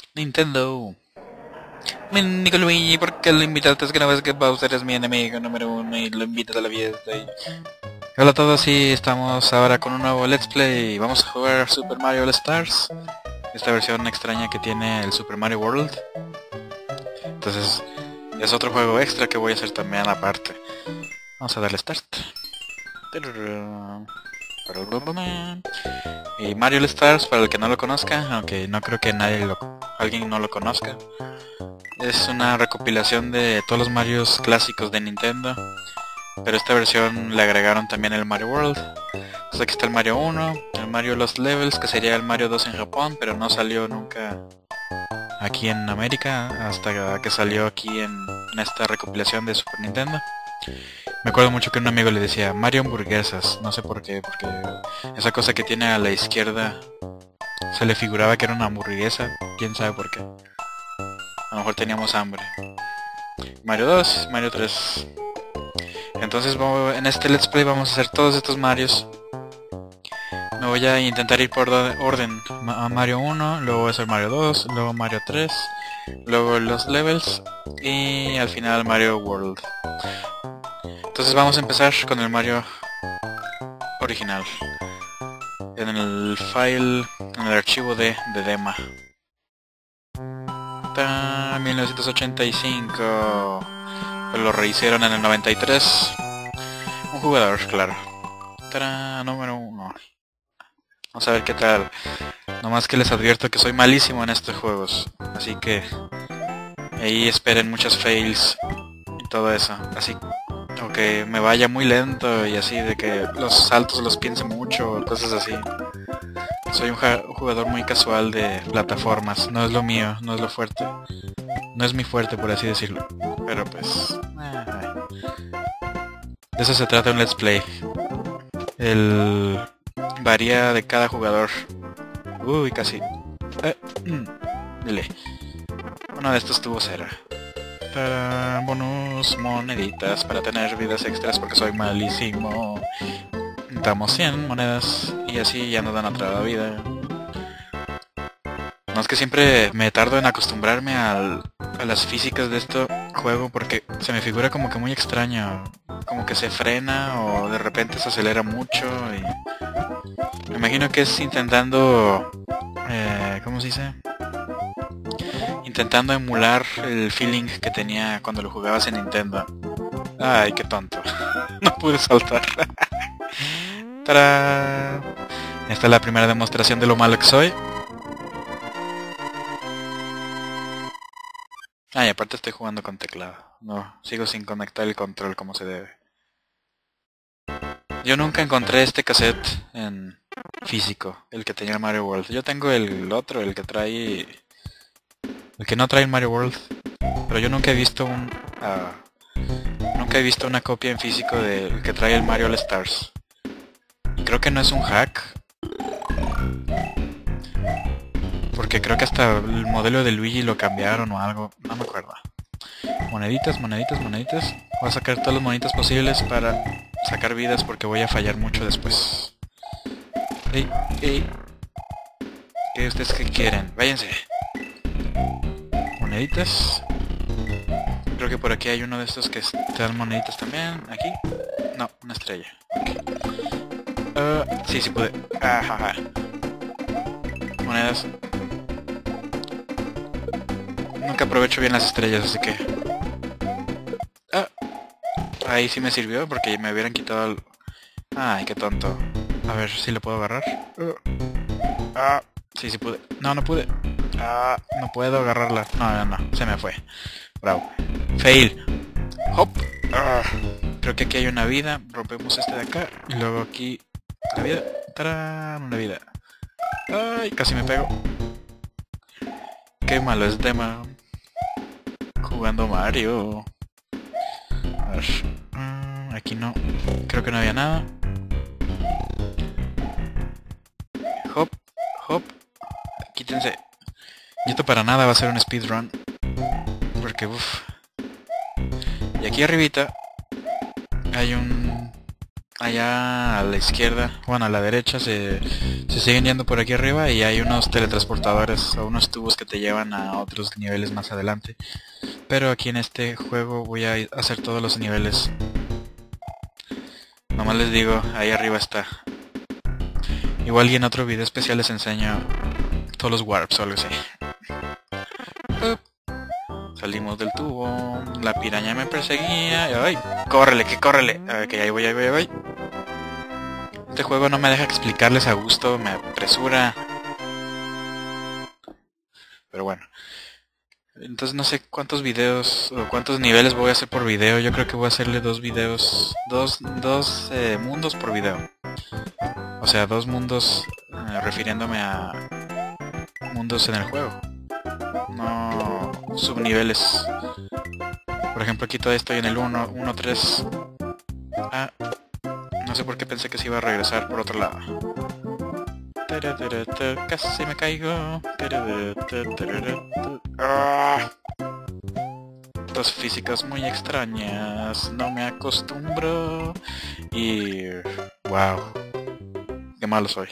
Nintendo. Nico Luigi, ¿por qué lo invitaste? Es que no ves que Bowser es mi enemigo número uno y lo invitas a la fiesta y... Hola a todos y estamos ahora con un nuevo Let's Play. Vamos a jugar Super Mario All Stars. Esta versión extraña que tiene el Super Mario World. Entonces es otro juego extra que voy a hacer también aparte. Vamos a darle start. Y Mario All Stars, para el que no lo conozca, aunque no creo que alguien no lo conozca, es una recopilación de todos los Marios clásicos de Nintendo, pero esta versión le agregaron también el Mario World. Entonces aquí está el Mario 1, el Mario Lost Levels, que sería el Mario 2 en Japón, pero no salió nunca aquí en América hasta que salió aquí en esta recopilación de Super Nintendo. Me acuerdo mucho que un amigo le decía Mario hamburguesas, no sé por qué, porque esa cosa que tiene a la izquierda se le figuraba que era una hamburguesa, quién sabe por qué. A lo mejor teníamos hambre. Mario 2, Mario 3. Entonces en este Let's Play vamos a hacer todos estos Marios. Me voy a intentar ir por orden. Mario 1, luego voy a hacer Mario 2, luego Mario 3, luego los levels y al final Mario World. Entonces vamos a empezar con el Mario original. En el file, en el archivo de Dema. 1985. Pues lo rehicieron en el 93. Un jugador, claro. Número 1. Vamos a ver qué tal. Nomás que les advierto que soy malísimo en estos juegos. Así que ahí esperen muchas fails y todo eso. Así que me vaya muy lento y así, de que los saltos los piense mucho, cosas así. Soy un jugador muy casual de plataformas, no es lo mío, no es lo fuerte. No es mi fuerte, por así decirlo. Pero pues... de eso se trata un Let's Play. Varía de cada jugador. Uy, casi. Dile. Uno de estos tuvo cera. Bonus moneditas para tener vidas extras porque soy malísimo. Damos 100 monedas y así ya nos dan otra vida. No, es que siempre me tardo en acostumbrarme a las físicas de este juego porque se me figura como que muy extraño. Como que se frena o de repente se acelera mucho y... me imagino que es intentando... ¿cómo se dice? Intentando emular el feeling que tenía cuando lo jugabas en Nintendo. Ay, qué tonto. No pude saltar. ¡Tarán! Esta es la primera demostración de lo malo que soy. Y aparte estoy jugando con teclado. No, sigo sin conectar el control como se debe. Yo nunca encontré este cassette en físico, el que tenía Mario World. Yo tengo el otro, el que trae... el que no trae el Mario World. Pero yo nunca he visto nunca he visto una copia en físico del que trae el Mario All Stars. Creo que no es un hack. Porque creo que hasta el modelo de Luigi lo cambiaron o algo. No me acuerdo. Moneditas, moneditas, moneditas. Voy a sacar todas las moneditas posibles para sacar vidas porque voy a fallar mucho después. ¡Ey! ¡Ey! ¿Qué ustedes qué quieren? ¡Váyanse! Moneditas. Creo que por aquí hay uno de estos que te dan moneditas también. ¿Aquí? No, una estrella. Okay. Sí pude. Ajaja. Monedas. Nunca aprovecho bien las estrellas, así que... ahí sí me sirvió porque me hubieran quitado el... Ay, qué tonto. A ver si lo puedo agarrar. Sí pude. No pude. No puedo agarrarla. No, se me fue. Bravo. Fail. Hop. Creo que aquí hay una vida. Rompemos este de acá. Y luego aquí... la vida. ¡Tarán! Una vida. Ay, casi me pego. Qué malo es Dema. Jugando Mario. A ver. Aquí no. Creo que no había nada. Hop. Hop. Quítense. Y esto para nada va a ser un speedrun. Porque uff. Y aquí arribita hay un allá a la izquierda, bueno, a la derecha se siguen yendo por aquí arriba y hay unos teletransportadores o unos tubos que te llevan a otros niveles más adelante. Pero aquí en este juego voy a hacer todos los niveles. Nomás les digo, ahí arriba está. Igual y en otro video especial les enseño todos los warps o algo así. Salimos del tubo, la piraña me perseguía. ¡Ay! ¡Córrele, que córrele! A ver, que ahí voy. Este juego no me deja explicarles a gusto, me apresura. Pero bueno. Entonces no sé cuántos videos o cuántos niveles voy a hacer por video. Yo creo que voy a hacerle dos videos, dos mundos por video. O sea, dos mundos refiriéndome a mundos en el juego. No subniveles. Por ejemplo, aquí todavía estoy en el 1, 3. Ah, no sé por qué pensé que se iba a regresar por otro lado. Casi me caigo. Dos físicas muy extrañas. No me acostumbro. Y... wow. Qué malo soy.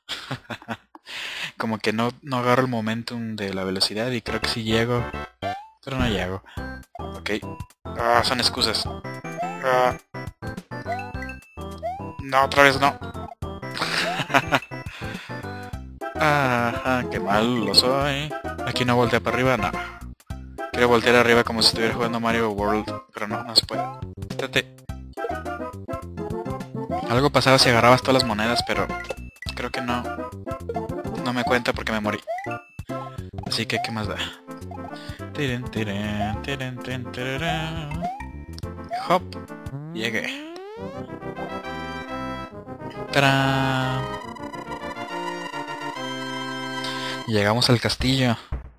Como que no agarro el momentum de la velocidad y creo que sí llego. Pero no llego. Ok. Son excusas. No, otra vez no. Qué malo soy. Aquí no voltea para arriba, no. Quiero voltear arriba como si estuviera jugando Mario World, pero no se puede. Espérate. Algo pasaba si agarrabas todas las monedas, pero creo que no me cuenta porque me morí. Así que, ¿qué más da? Hop. Llegué. ¡Tarán! Llegamos al castillo.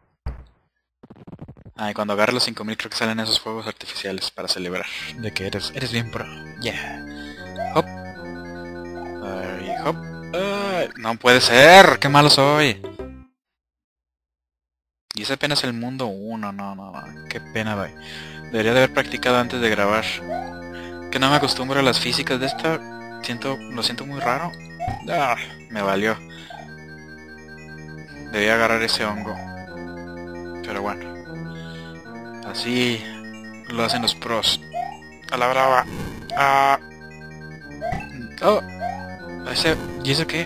Y cuando agarre los 5000 creo que salen esos fuegos artificiales para celebrar de que eres bien pro. Yeah. Hop. Hop. No puede ser, qué malo soy. Y ese apenas el mundo 1, no, qué pena doy. Debería de haber practicado antes de grabar. Que no me acostumbro a las físicas de esta. Lo siento muy raro. Me valió. Debía agarrar ese hongo. Pero bueno. Así lo hacen los pros. A la brava. ¿Y eso qué?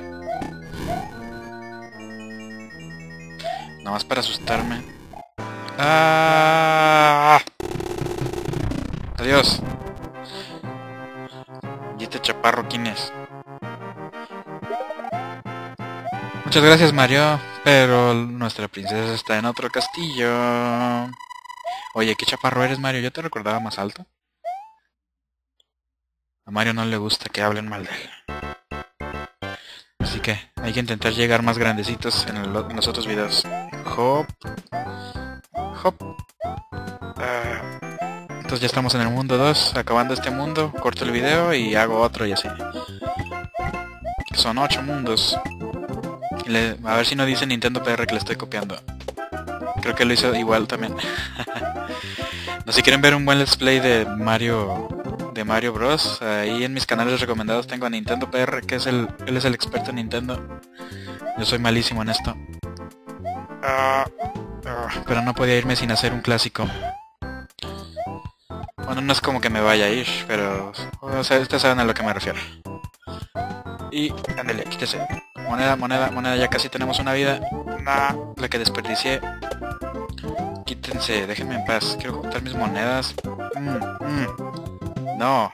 Nada más para asustarme. Adiós. ¿Y este chaparro quién es? Muchas gracias, Mario, pero nuestra princesa está en otro castillo. Oye, ¿qué chaparro eres, Mario? Yo te recordaba más alto. A Mario no le gusta que hablen mal de él. Así que hay que intentar llegar más grandecitos en los otros videos. Hop. Hop. Entonces ya estamos en el mundo 2, acabando este mundo, corto el video y hago otro y así. Son 8 mundos. A ver si no dice Nintendo PR que le estoy copiando. Creo que lo hizo igual también. No, si quieren ver un buen let's play de Mario Bros, ahí en mis canales recomendados tengo a Nintendo PR, que es él es el experto en Nintendo. Yo soy malísimo en esto. Pero no podía irme sin hacer un clásico. Bueno, no es como que me vaya a ir, pero... o sea, ustedes saben a lo que me refiero. Y... ándale, quítese. Moneda, ya casi tenemos una vida. La que desperdicié. Quítense, déjenme en paz. Quiero juntar mis monedas. No.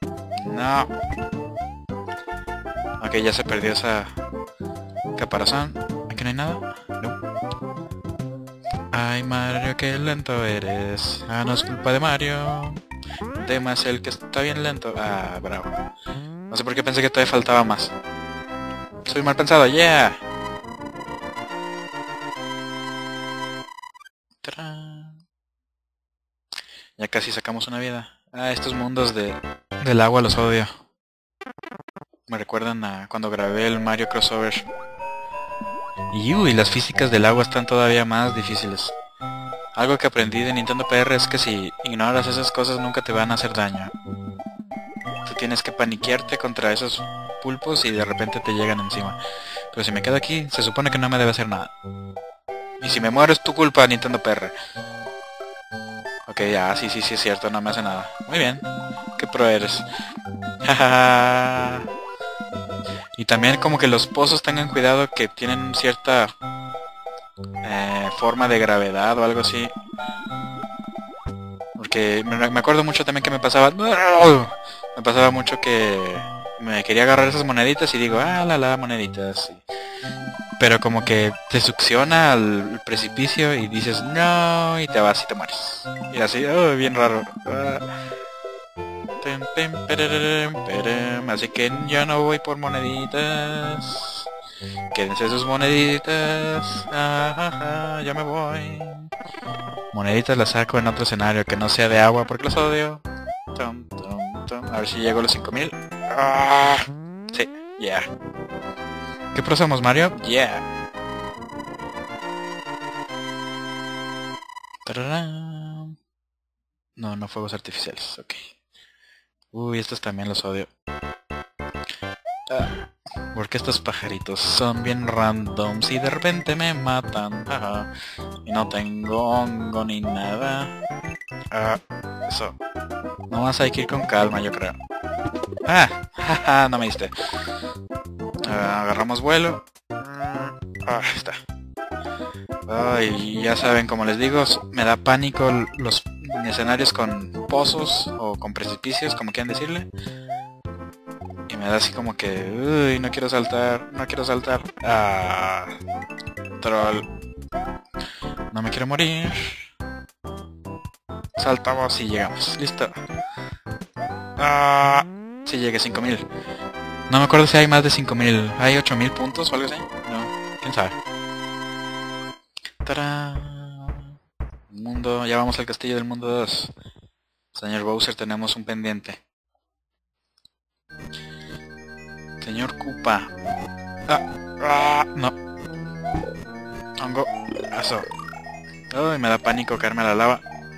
Ok, ya se perdió esa caparazón. Aquí no hay nada. No. Ay, Mario, qué lento eres. No es culpa de Mario. El tema es el que está bien lento. Bravo. No sé por qué pensé que todavía faltaba más. Soy mal pensado, yeah. Ya casi sacamos una vida. Estos mundos del agua los odio. Me recuerdan a cuando grabé el Mario Crossover. Y las físicas del agua están todavía más difíciles. Algo que aprendí de Nintendo PR es que si ignoras esas cosas nunca te van a hacer daño. Tú tienes que paniquearte contra esos pulpos y de repente te llegan encima. Pero si me quedo aquí, se supone que no me debe hacer nada. Y si me muero es tu culpa, Nintendo PR. Ok, ya, sí, es cierto, no me hace nada. Muy bien, qué pro eres. Y también como que los pozos tengan cuidado que tienen cierta forma de gravedad o algo así. Porque me acuerdo mucho también que me pasaba... Me pasaba mucho que me quería agarrar esas moneditas y digo, la moneditas. Pero como que te succiona al precipicio y dices, no, y te vas y te mueres. Y así, bien raro. Así que yo no voy por moneditas. Quédense sus moneditas. Ya me voy. Moneditas las saco en otro escenario que no sea de agua porque los odio. A ver si llego a los 5000. Sí, yeah. ¿Qué pro somos, Mario? Yeah. No, fuegos artificiales, ok. Uy, estos también los odio. Porque estos pajaritos son bien randoms y de repente me matan. Y no tengo hongo ni nada. Eso. Nomás hay que ir con calma, yo creo. No me diste. Agarramos vuelo. Está. Y ya saben, como les digo, me da pánico los escenarios con pozos o con precipicios, como quieran decirle. Y me da así como que... Uy, no quiero saltar. Troll. No me quiero morir. Saltamos y llegamos. Listo. Sí, llegué a 5000. No me acuerdo si hay más de 5000. ¿Hay 8000 puntos o algo así? No, quién sabe. ¡Tarán! Mundo, ya vamos al castillo del mundo 2. Señor Bowser, tenemos un pendiente. Señor Koopa. No. Hongo. Eso. Uy, me da pánico caerme a la lava.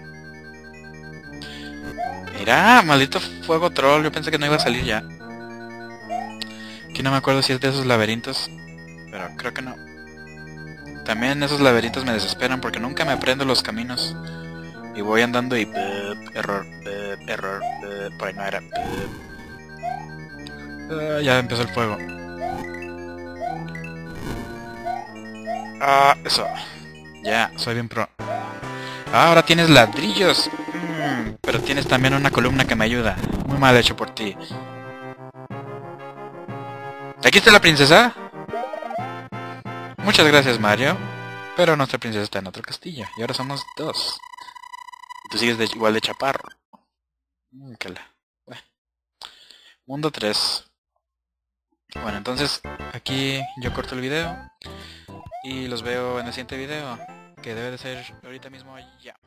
Mira, maldito fuego troll. Yo pensé que no iba a salir ya. Aquí no me acuerdo si es de esos laberintos, pero creo que no. También esos laberintos me desesperan porque nunca me aprendo los caminos. Y voy andando y... error, por ahí no era. Ya empezó el fuego. Eso. Ya, soy bien pro. Ahora tienes ladrillos. Pero tienes también una columna que me ayuda. Muy mal hecho por ti. ¿Aquí está la princesa? Muchas gracias, Mario. Pero nuestra princesa está en otro castillo. Y ahora somos 2. Y tú sigues igual de chaparro. Bueno. Mundo 3. Bueno, entonces aquí yo corto el video. Y los veo en el siguiente video. Que debe de ser ahorita mismo ya.